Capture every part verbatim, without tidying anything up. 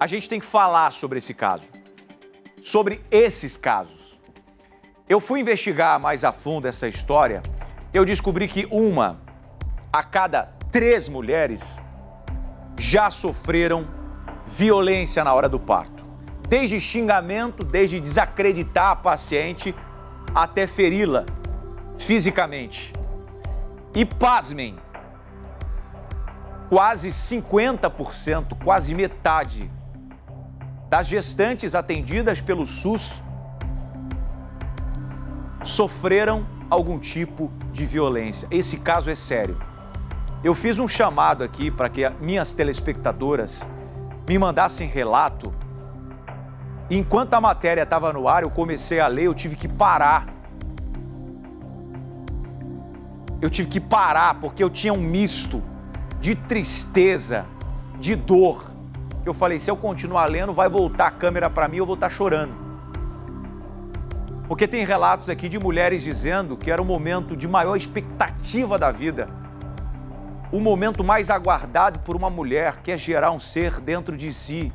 a gente tem que falar sobre esse caso, sobre esses casos. Eu fui investigar mais a fundo essa história, eu descobri que uma a cada três mulheres já sofreram violência na hora do parto. Desde xingamento, desde desacreditar a paciente, até feri-la fisicamente. E pasmem, quase cinquenta por cento, quase metade das gestantes atendidas pelo SUS sofreram algum tipo de violência. Esse caso é sério. Eu fiz um chamado aqui para que minhas telespectadoras me mandassem relato. Enquanto a matéria estava no ar, eu comecei a ler, eu tive que parar. Eu tive que parar porque eu tinha um misto de tristeza, de dor. Eu falei, se eu continuar lendo, vai voltar a câmera para mim, eu vou estar chorando. Porque tem relatos aqui de mulheres dizendo que era o momento de maior expectativa da vida. O momento mais aguardado por uma mulher, que é gerar um ser dentro de si.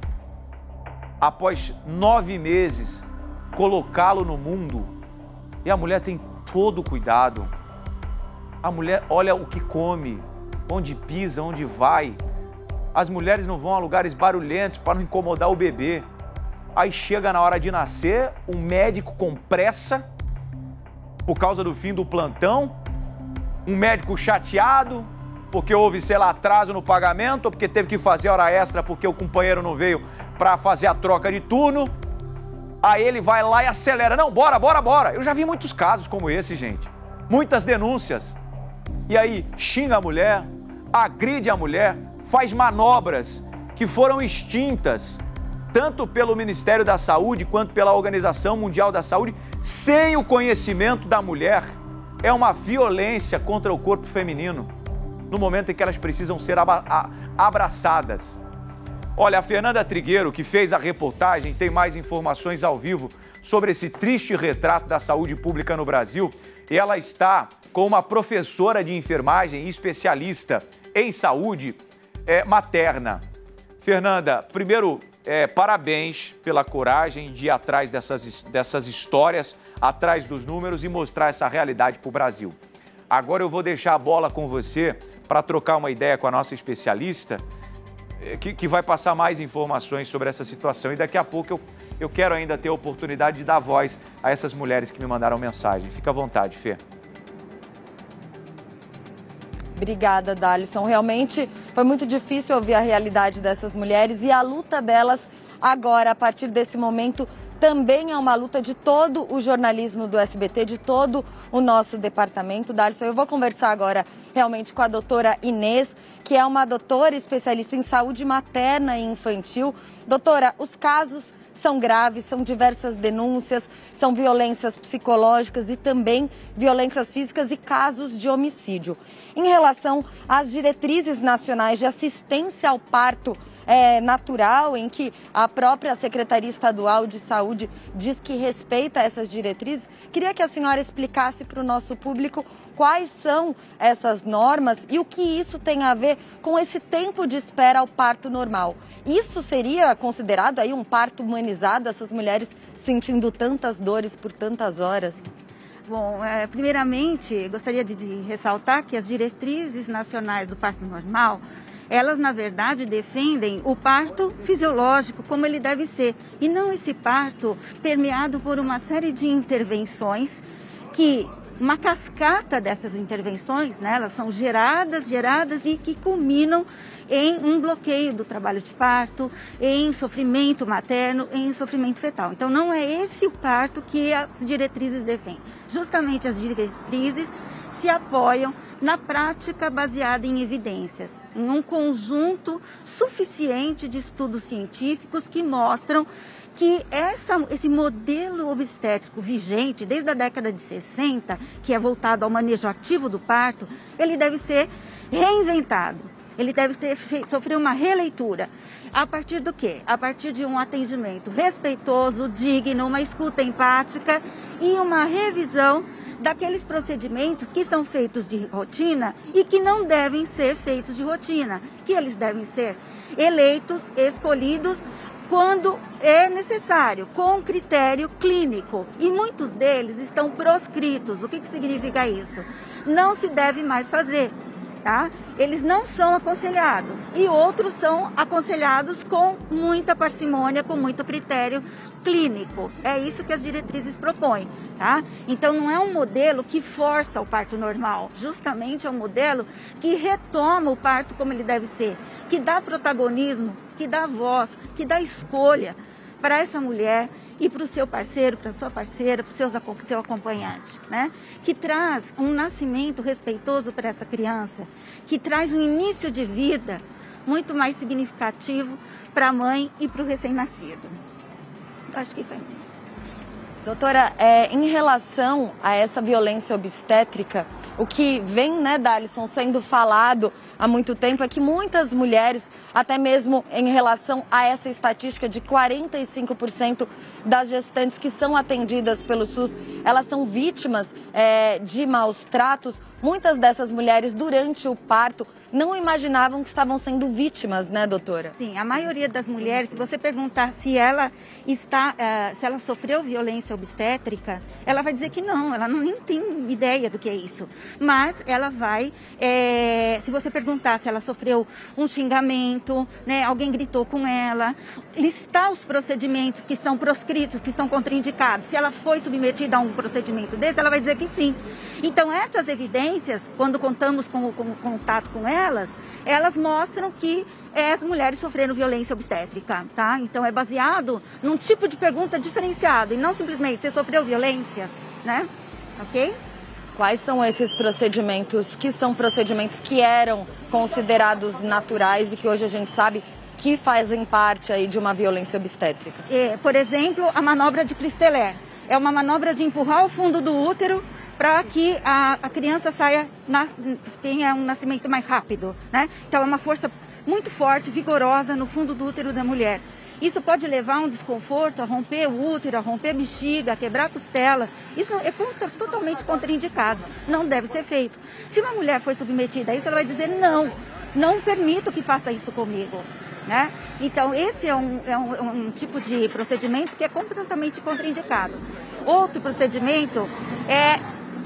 Após nove meses, colocá-lo no mundo. E a mulher tem todo o cuidado. A mulher olha o que come, onde pisa, onde vai. As mulheres não vão a lugares barulhentos para não incomodar o bebê. Aí chega na hora de nascer, o médico com pressa, por causa do fim do plantão, um médico chateado, porque houve, sei lá, atraso no pagamento, ou porque teve que fazer hora extra porque o companheiro não veio para fazer a troca de turno. Aí ele vai lá e acelera. Não, bora, bora, bora. Eu já vi muitos casos como esse, gente. Muitas denúncias. E aí xinga a mulher, agride a mulher, faz manobras que foram extintas, tanto pelo Ministério da Saúde quanto pela Organização Mundial da Saúde, sem o conhecimento da mulher. É uma violência contra o corpo feminino, no momento em que elas precisam ser abraçadas. Olha, a Fernanda Trigueiro, que fez a reportagem, tem mais informações ao vivo sobre esse triste retrato da saúde pública no Brasil. E ela está com uma professora de enfermagem e especialista em saúde é, materna. Fernanda, primeiro, é, parabéns pela coragem de ir atrás dessas, dessas histórias, atrás dos números e mostrar essa realidade para o Brasil. Agora eu vou deixar a bola com você para trocar uma ideia com a nossa especialista, que, que vai passar mais informações sobre essa situação. E daqui a pouco eu, eu quero ainda ter a oportunidade de dar voz a essas mulheres que me mandaram mensagem. Fica à vontade, Fê. Obrigada, Dalisson. Realmente foi muito difícil ouvir a realidade dessas mulheres e a luta delas agora, a partir desse momento, também é uma luta de todo o jornalismo do S B T, de todo o nosso departamento. Dalisson, eu vou conversar agora realmente com a doutora Inês, que é uma doutora especialista em saúde materna e infantil. Doutora, os casos são graves, são diversas denúncias, são violências psicológicas e também violências físicas e casos de homicídio. Em relação às diretrizes nacionais de assistência ao parto é, natural, em que a própria Secretaria Estadual de Saúde diz que respeita essas diretrizes, queria que a senhora explicasse para o nosso público quais são essas normas e o que isso tem a ver com esse tempo de espera ao parto normal. Isso seria considerado aí um parto humanizado, essas mulheres sentindo tantas dores por tantas horas? Bom, é, primeiramente, gostaria de, de ressaltar que as diretrizes nacionais do parto normal, elas, na verdade, defendem o parto fisiológico, como ele deve ser, e não esse parto permeado por uma série de intervenções que... Uma cascata dessas intervenções, né, elas são geradas, geradas e que culminam em um bloqueio do trabalho de parto, em sofrimento materno, em sofrimento fetal. Então, não é esse o parto que as diretrizes defendem. Justamente as diretrizes se apoiam na prática baseada em evidências, em um conjunto suficiente de estudos científicos que mostram que essa, esse modelo obstétrico vigente desde a década de sessenta, que é voltado ao manejo ativo do parto, ele deve ser reinventado, ele deve ter, sofrer uma releitura. A partir do quê? A partir de um atendimento respeitoso, digno, uma escuta empática e uma revisão daqueles procedimentos que são feitos de rotina e que não devem ser feitos de rotina, que eles devem ser eleitos, escolhidos quando é necessário, com critério clínico. E muitos deles estão proscritos. O que, que significa isso? Não se deve mais fazer. Tá? Eles não são aconselhados e outros são aconselhados com muita parcimônia, com muito critério clínico. É isso que as diretrizes propõem, tá? Então não é um modelo que força o parto normal, justamente é um modelo que retoma o parto como ele deve ser, que dá protagonismo, que dá voz, que dá escolha para essa mulher e para o seu parceiro, para a sua parceira, para o seu acompanhante, né? Que traz um nascimento respeitoso para essa criança, que traz um início de vida muito mais significativo para a mãe e para o recém-nascido. Acho que foi. Doutora, é, em relação a essa violência obstétrica, o que vem, né, Dalisson, sendo falado há muito tempo é que muitas mulheres, até mesmo em relação a essa estatística de quarenta e cinco por cento das gestantes que são atendidas pelo SUS, elas são vítimas é, de maus tratos. Muitas dessas mulheres, durante o parto, não imaginavam que estavam sendo vítimas, né, doutora? Sim, a maioria das mulheres, se você perguntar se ela está, uh, se ela sofreu violência obstétrica, ela vai dizer que não, ela não nem tem ideia do que é isso. Mas ela vai, é, se você perguntar se ela sofreu um xingamento, né, alguém gritou com ela, listar os procedimentos que são proscritos, que são contraindicados, se ela foi submetida a um procedimento desse, ela vai dizer que sim. Então, essas evidências, quando contamos com o contato com elas, elas mostram que as mulheres sofreram violência obstétrica, tá? Então, é baseado num tipo de pergunta diferenciado e não simplesmente você sofreu violência, né? Ok? Quais são esses procedimentos que são procedimentos que eram considerados naturais e que hoje a gente sabe que fazem parte aí de uma violência obstétrica? É, por exemplo, a manobra de Christeler. É uma manobra de empurrar o fundo do útero para que a, a criança saia, na, tenha um nascimento mais rápido, né? Então é uma força muito forte, vigorosa no fundo do útero da mulher. Isso pode levar a um desconforto, a romper o útero, a romper a bexiga, a quebrar a costela. Isso é contra, totalmente contraindicado, não deve ser feito. Se uma mulher for submetida a isso, ela vai dizer não, não permito que faça isso comigo. Né? Então, esse é um, é, um, é um tipo de procedimento que é completamente contraindicado. Outro procedimento é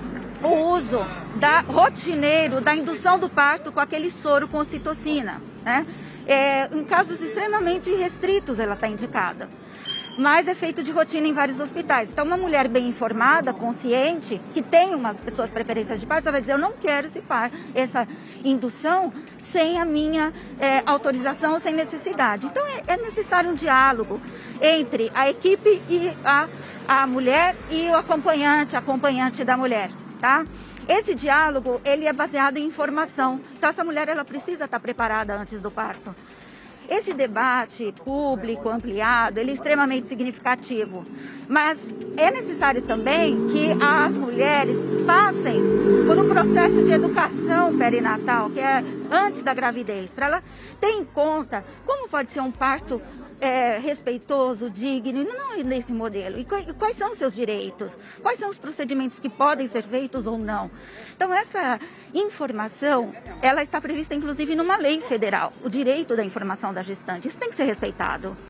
o uso da, rotineiro da indução do parto com aquele soro com ocitocina. Né? É, em casos extremamente restritos ela está indicada, mas é feito de rotina em vários hospitais. Então, uma mulher bem informada, consciente, que tem umas pessoas preferências de parto, ela vai dizer, eu não quero esse par, essa indução sem a minha é, autorização, sem necessidade. Então, é, é necessário um diálogo entre a equipe e a, a mulher e o acompanhante, acompanhante da mulher, tá? Esse diálogo, ele é baseado em informação. Então, essa mulher, ela precisa estar preparada antes do parto. Esse debate público, ampliado, ele é extremamente significativo. Mas é necessário também que as mulheres passem por um processo de educação perinatal, que é antes da gravidez, para ela ter em conta como pode ser um parto é, respeitoso, digno, não nesse modelo. E quais são os seus direitos? Quais são os procedimentos que podem ser feitos ou não? Então, essa informação, ela está prevista, inclusive, numa lei federal, o direito da informação da gestante. Isso tem que ser respeitado.